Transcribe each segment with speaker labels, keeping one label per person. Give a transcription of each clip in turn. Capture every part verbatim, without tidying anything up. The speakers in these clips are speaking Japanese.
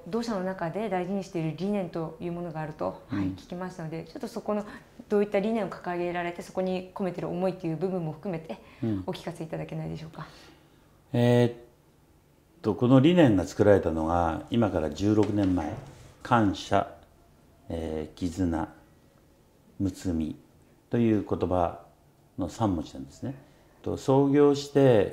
Speaker 1: 同社の中で大事にしている理念というものがあると、はい、聞きましたので、ちょっとそこのどういった理念を掲げられて、そこに込めている思いという部分も含めてお聞かせいただけないでしょうか。
Speaker 2: うん、えー、っとこの理念が作られたのが今からじゅうろくねんまえ、感謝、えー、絆、むつみという言葉のさん文字なんですね。と創業して、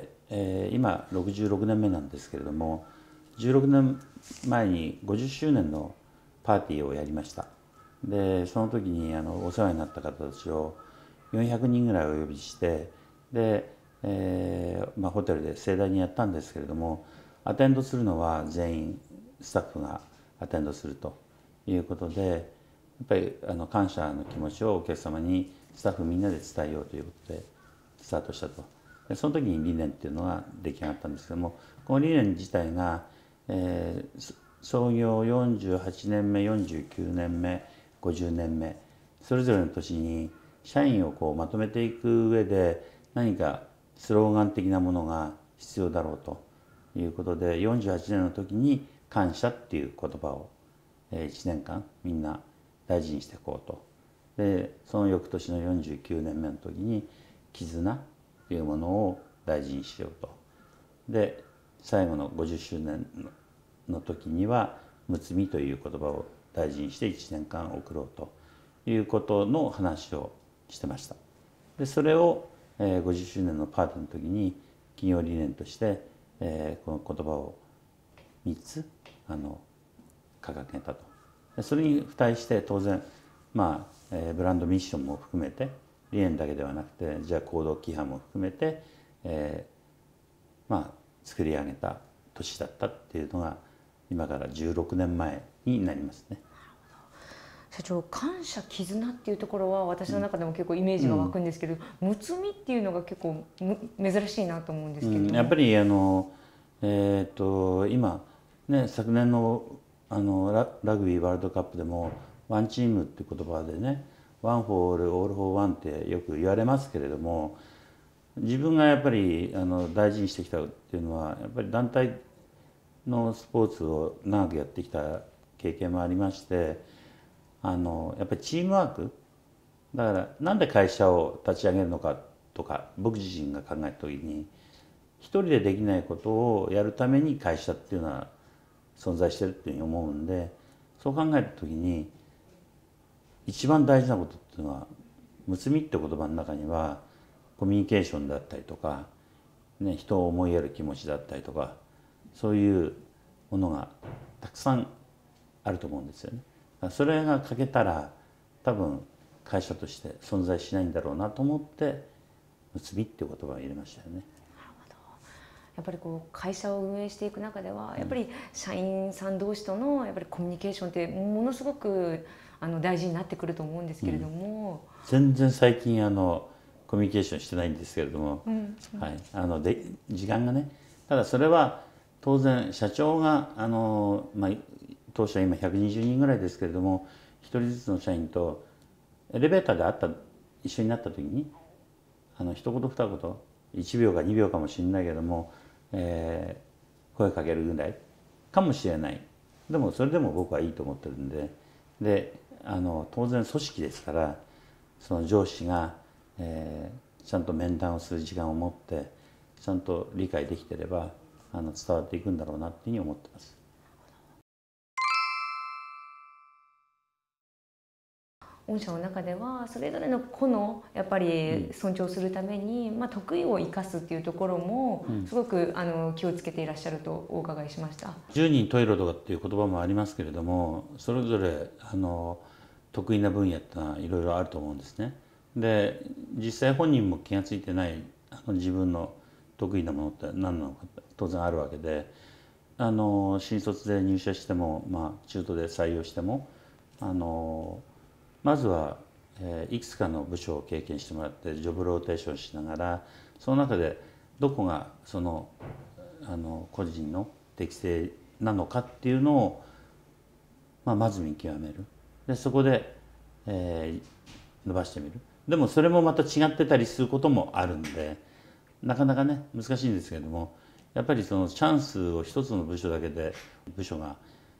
Speaker 2: えー、今ろくじゅうろくねんめなんですけれども、じゅうろくねんまえにごじゅっしゅうねんのパーティーをやりました。でその時にあのお世話になった方たちをよんひゃくにんぐらいお呼びして、で、えーまあ、ホテルで盛大にやったんですけれども、アテンドするのは全員スタッフがアテンドするということで、やっぱりあの感謝の気持ちをお客様にスタッフみんなで伝えようということでスタートしたと。でその時に理念っていうのが出来上がったんですけども、この理念自体が、えー、創業よんじゅうはちねんめ、よんじゅうきゅうねんめ、ごじゅうねんめ、それぞれの年に社員をこうまとめていく上で何かスローガン的なものが必要だろうということで、よんじゅうはちねんの時に感謝っていう言葉をいちねんかんみんな大事にしていこうと。でその翌年のよんじゅうきゅうねんめの時に絆というものを大事にしようと。で最後のごじゅっしゅうねんの時にはむつみという言葉を大事にしていちねんかん送ろうということの話をしてました。でそれをごじゅっしゅうねんのパーティーの時に企業理念としてこの言葉をみっつあの掲げたと。それに付帯して当然まあブランドミッションも含めて理念だけではなくて、じゃあ行動規範も含めて、えー、まあ作り上げた年だったっていうのが今からじゅうろくねんまえになりますね。
Speaker 1: 社長、感謝絆っていうところは私の中でも結構イメージが湧くんですけど、むつみっていうのが結構珍しいなと思うんですけれども、
Speaker 2: うん、やっぱりあの、えー、と今ね、昨年のあの ラ, ラグビーワールドカップでもワンチームって言葉でね、ワンフォーオールオールフォーワンってよく言われますけれども、自分がやっぱりあの大事にしてきたっていうのは、やっぱり団体のスポーツを長くやってきた経験もありまして、あのやっぱりチームワークだから、なんで会社を立ち上げるのかとか僕自身が考えた時に、一人でできないことをやるために会社っていうのは存在してるっていうふうに思うんで、そう考えた時に一番大事なことっていうのは、むつみって言葉の中にはコミュニケーションだったりとか、ね、人を思いやる気持ちだったりとか、そういうものがたくさんあると思うんですよね。それが欠けたら多分会社として存在しないんだろうなと思ってむつみっていう言葉を入れましたよね。
Speaker 1: やっぱりこう会社を運営していく中では、やっぱり社員さん同士とのやっぱりコミュニケーションってものすごくあの大事になってくると思うんですけれども、
Speaker 2: うん、全然最近あのコミュニケーションしてないんですけれども、
Speaker 1: うんうん、
Speaker 2: はい、あので時間がね、ただそれは当然社長があの、まあ、当社今ひゃくにじゅうにんぐらいですけれども、ひとりずつの社員とエレベーターで会った一緒になった時にあの一言二言いちびょうかにびょうかもしれないけども、えー、声かけるぐらいかもしれない。でもそれでも僕はいいと思ってるんで、であの当然組織ですから、その上司が、えー、ちゃんと面談をする時間を持ってちゃんと理解できてればあの伝わっていくんだろうなっていうふうに思ってます。
Speaker 1: 御社の中ではそれぞれの個のやっぱり尊重するために、まあ、得意を生かすっていうところもすごくあの気をつけていらっしゃるとお伺いしました。
Speaker 2: 十人十色とかっていう言葉もありますけれども、それぞれあの得意な分野ってのはいろいろあると思うんですね。で実際本人も気が付いてないあの自分の得意なものって何なのか当然あるわけで、あの新卒で入社しても、まあ、中途で採用してもあのまずは、えー、いくつかの部署を経験してもらってジョブローテーションしながら、その中でどこがそのあの個人の適性なのかっていうのを、まあ、まず見極める。でそこで、えー、伸ばしてみる。でもそれもまた違ってたりすることもあるんで、なかなかね難しいんですけれども、やっぱりそのチャンスを一つの部署だけで部署が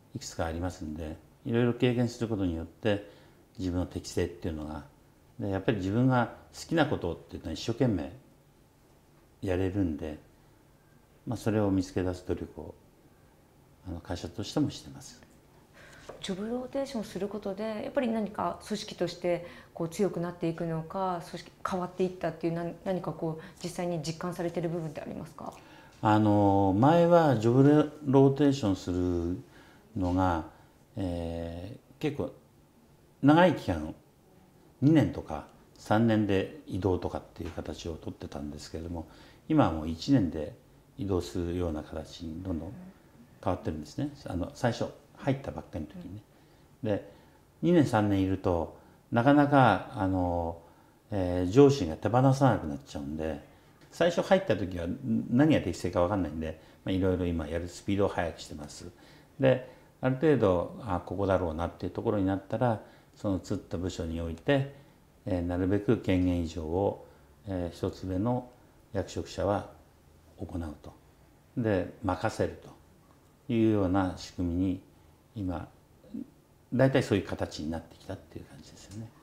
Speaker 2: いくつかありますんで、いろいろ経験することによって自分の適性っていうのがで、やっぱり自分が好きなことっていうのは一生懸命やれるんで、まあ、それを見つけ出す努力をあの会社としてもしてます。
Speaker 1: ジョブローテーションすることでやっぱり何か組織としてこう強くなっていくのか、組織変わっていったっていう何何かこう実際に実感されている部分ってありますか？
Speaker 2: あの前はジョブローテーションするのが、えー、結構長い期間にねんとかさんねんで移動とかっていう形をとってたんですけれども、今はもういちねんで移動するような形にどんどん変わってるんですね。あの最初入ったばっかりの時にね。でにねんさんねんいるとなかなかあの、えー、上司が手放さなくなっちゃうんで、最初入った時は何が適正か分かんないんで、まあ、いろいろ今やるスピードを速くしてます。である程度あここだろうなっていうところになったら、その移った部署において、えー、なるべく権限以上を、えー、一つ上の役職者は行うと。で任せるというような仕組みに今大体そういう形になってきたっていう感じですよね。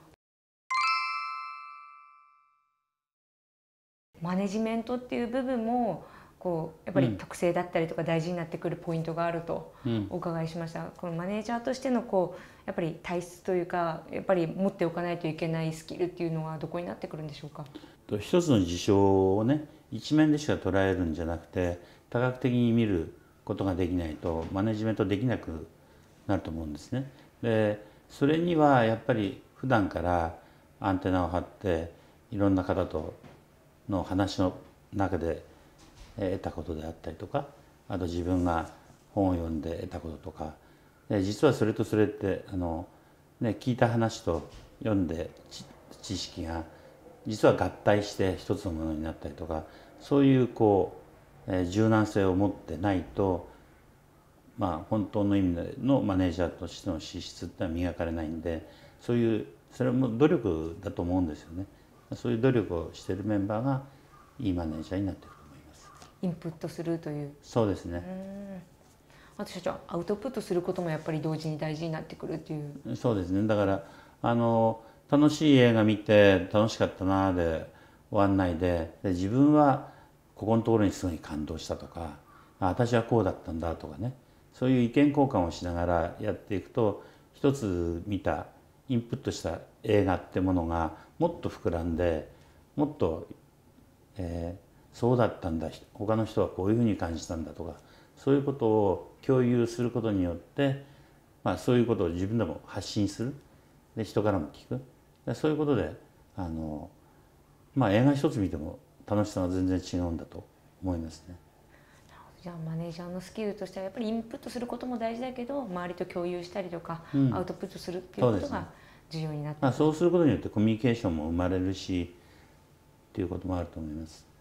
Speaker 1: マネジメントっていう部分もこうやっぱり特性だったりとか大事になってくるポイントがあるとお伺いしました。うん、このマネージャーとしてのこうやっぱり体質というか、やっぱり持っておかないといけないスキルっていうのはどこになってくるんでしょうか？
Speaker 2: 一つの事象をね一面でしか捉えるんじゃなくて、多角的に見ることができないとマネジメントできなくなると思うんですね。でそれにはやっぱり普段からアンテナを張っていろんな方との話の中で得たことであったりとか、あと自分が本を読んで得たこととか、で実はそれとそれってあの、ね、聞いた話と読んで知識が実は合体して一つのものになったりとか、そういうこう、えー、柔軟性を持ってないと、まあ本当の意味でのマネージャーとしての資質ってのは磨かれないんで、そういうそれも努力だと思うんですよね。そういう努力をしているメンバーがいいマネージャーになっていると思います。
Speaker 1: インプットするという。
Speaker 2: そうですね。
Speaker 1: あと社長、アウトプットすることもやっぱり同時に大事になってくるっていう。
Speaker 2: そうですね。だからあの楽しい映画見て楽しかったなで終わんないで、で自分はここのところにすごい感動したとか、あ私はこうだったんだとかね、そういう意見交換をしながらやっていくと、一つ見たインプットした映画ってものがもっと膨らんで、もっと、えー、そうだったんだ、他の人はこういうふうに感じたんだとか、そういうことを共有することによって、まあ、そういうことを自分でも発信する、で人からも聞く、でそういうことであの、まあ、映画一つ見ても楽しさが全然違うんだと思いますね。
Speaker 1: じゃあマネージャーのスキルとしてはやっぱりインプットすることも大事だけど、周りと共有したりとか、うん、アウトプットするっていうことが重要になってくる。
Speaker 2: そうですね。まあ、そうすることによってコミュニケーションも生まれるしっていうこともあると思います。